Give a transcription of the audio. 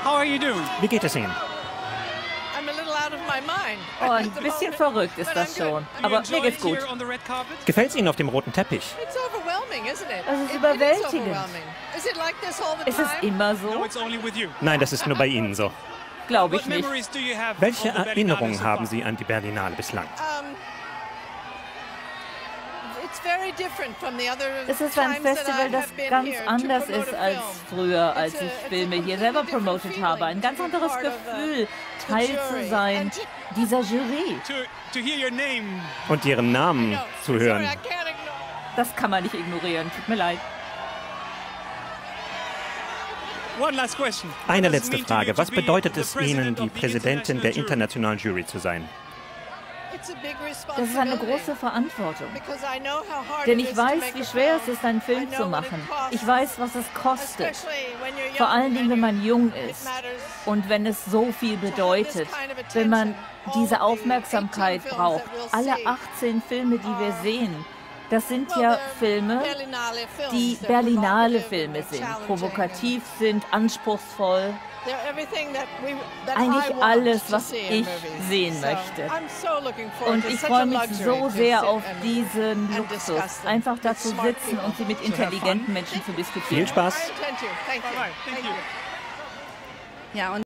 Wie geht es Ihnen? Oh, ein bisschen verrückt ist das schon. Aber mir geht's gut. Gefällt es Ihnen auf dem roten Teppich? Es ist überwältigend. Ist es immer so? Nein, das ist nur bei Ihnen so. Glaube ich nicht. Welche Erinnerungen haben Sie an die Berlinale bislang? Es ist ein Festival, das ganz anders ist als früher, als ich Filme hier selber promotet habe. Ein ganz anderes Gefühl, Teil zu sein dieser Jury. Und Ihren Namen zu hören. Das kann man nicht ignorieren, tut mir leid. Eine letzte Frage. Was bedeutet es Ihnen, die Präsidentin der internationalen Jury zu sein? Das ist eine große Verantwortung. Denn ich weiß, wie schwer es ist, einen Film zu machen. Ich weiß, was es kostet. Vor allen Dingen, wenn man jung ist und wenn es so viel bedeutet, wenn man diese Aufmerksamkeit braucht. Alle 18 Filme, die wir sehen, das sind ja Filme, die Berlinale-Filme sind, provokativ sind, anspruchsvoll. Eigentlich alles, was ich sehen möchte. Und ich freue mich so sehr auf diesen Luxus, einfach da zu sitzen und sie mit intelligenten Menschen zu diskutieren. Viel Spaß! Ja, und